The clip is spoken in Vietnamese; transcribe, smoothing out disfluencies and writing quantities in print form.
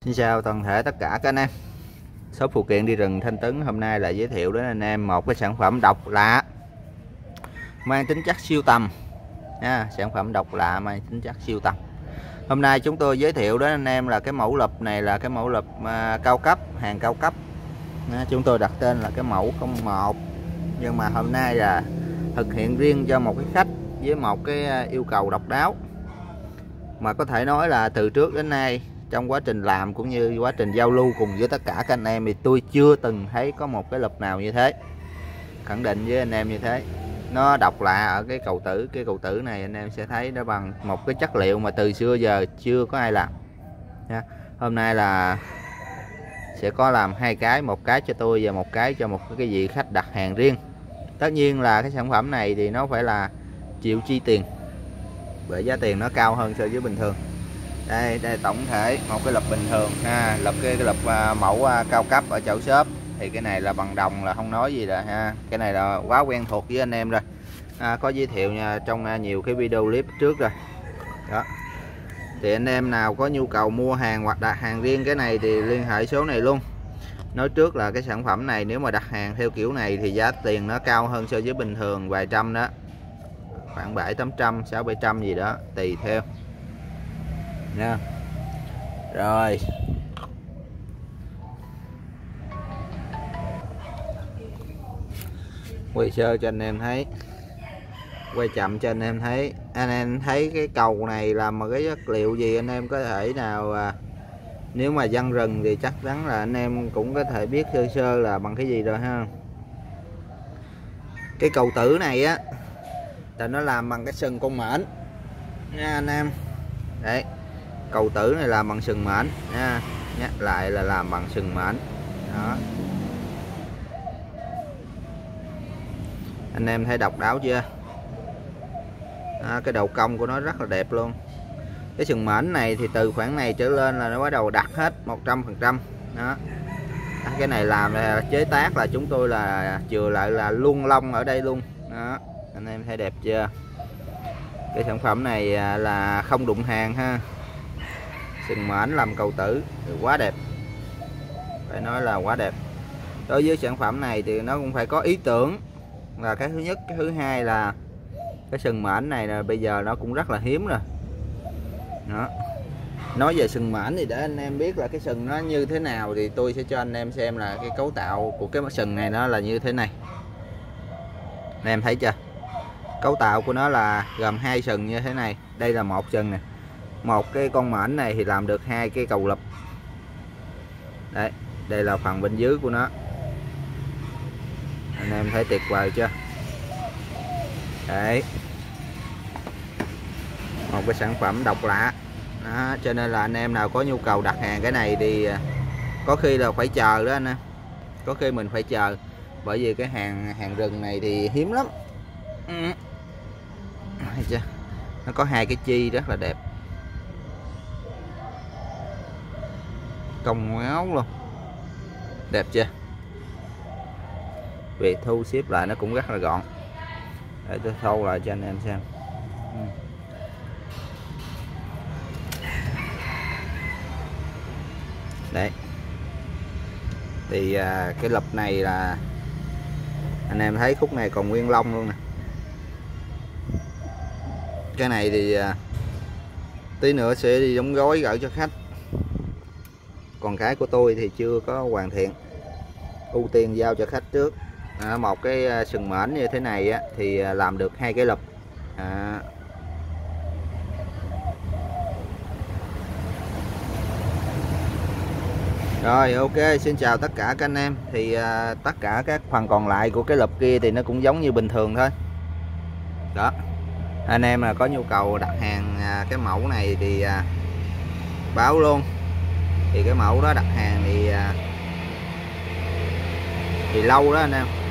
Xin chào toàn thể tất cả các anh em. Shop phụ kiện đi rừng Thanh Tuấn hôm nay là giới thiệu đến anh em một cái sản phẩm độc lạ mang tính chất siêu tầm nha. Sản phẩm độc lạ mang tính chất siêu tầm. Hôm nay chúng tôi giới thiệu đến anh em là cái mẫu lụp này là cái mẫu lụp cao cấp, hàng cao cấp. Chúng tôi đặt tên là cái mẫu 01. Nhưng mà hôm nay là thực hiện riêng cho một cái khách với một cái yêu cầu độc đáo, mà có thể nói là từ trước đến nay trong quá trình làm cũng như quá trình giao lưu cùng với tất cả các anh em thì tôi chưa từng thấy có một cái lụp nào như thế. Khẳng định với anh em như thế. Nó độc lạ ở cái cầu tử. Cái cầu tử này anh em sẽ thấy nó bằng một cái chất liệu mà từ xưa giờ chưa có ai làm nha. Hôm nay là sẽ có làm hai cái, một cái cho tôi và một cái cho một cái vị khách đặt hàng riêng. Tất nhiên là cái sản phẩm này thì nó phải là chịu chi tiền, bởi giá tiền nó cao hơn so với bình thường. Đây tổng thể một cái lụp bình thường ha, cái lụp mẫu cao cấp ở chợ shop thì cái này là bằng đồng là không nói gì rồi ha. Cái này là quá quen thuộc với anh em rồi, có giới thiệu nha trong nhiều cái video clip trước rồi đó. Thì anh em nào có nhu cầu mua hàng hoặc đặt hàng riêng cái này thì liên hệ số này luôn. Nói trước là cái sản phẩm này nếu mà đặt hàng theo kiểu này thì giá tiền nó cao hơn so với bình thường vài trăm đó, khoảng 700-800, 600-700 gì đó tùy theo nha. Rồi quay sơ cho anh em thấy, quay chậm cho anh em thấy. Anh em thấy cái cầu này làm một cái chất liệu gì anh em có thể nào nếu mà dân rừng thì chắc chắn là anh em cũng có thể biết sơ sơ là bằng cái gì rồi ha. Cái cầu tử này á là nó làm bằng cái sừng con mễn nha anh em. Đấy, cầu tử này làm bằng sừng mễn nha, nhắc lại là làm bằng sừng mễn đó. Anh em thấy độc đáo chưa? Cái đầu cong của nó rất là đẹp luôn. Cái sừng mễn này thì từ khoảng này trở lên là nó bắt đầu đặt hết 100% đó. Cái này làm là chế tác là chúng tôi là chừa lại là luôn lông ở đây luôn đó. Anh em thấy đẹp chưa? Cái sản phẩm này là không đụng hàng ha. Sừng mễn làm cầu tử quá đẹp, phải nói là quá đẹp. Đối với sản phẩm này thì nó cũng phải có ý tưởng là cái thứ nhất. Cái thứ hai là cái sừng mễn này là bây giờ nó cũng rất là hiếm rồi đó. Nói về sừng mễn thì để anh em biết là cái sừng nó như thế nào thì tôi sẽ cho anh em xem là cái cấu tạo của cái sừng này nó là như thế này. Anh em thấy chưa? Cấu tạo của nó là gồm hai sừng như thế này. Đây là một sừng nè. Một cái con mễn này thì làm được hai cái cầu lụp. Đấy, đây là phần bên dưới của nó. Anh em thấy tuyệt vời chưa? Đấy, một cái sản phẩm độc lạ đó, cho nên là anh em nào có nhu cầu đặt hàng cái này thì có khi là phải chờ đó anh em. Có khi mình phải chờ, bởi vì cái hàng rừng này thì hiếm lắm. Thấy chưa? Nó có hai cái chi rất là đẹp, cong áo luôn, đẹp chưa? Việc thu xếp lại nó cũng rất là gọn. Để tôi thâu lại cho anh em xem. Đấy, thì cái lụp này là anh em thấy khúc này còn nguyên lông luôn nè. Cái này thì tí nữa sẽ đi đóng gói gửi cho khách, còn cái của tôi thì chưa có hoàn thiện, ưu tiên giao cho khách trước. Một cái sừng mễn như thế này á, thì làm được hai cái lụp. Rồi ok, xin chào tất cả các anh em. Thì tất cả các phần còn lại của cái lụp kia thì nó cũng giống như bình thường thôi đó. Anh em mà có nhu cầu đặt hàng cái mẫu này thì báo luôn. Thì cái mẫu đó đặt hàng thì lâu đó anh em.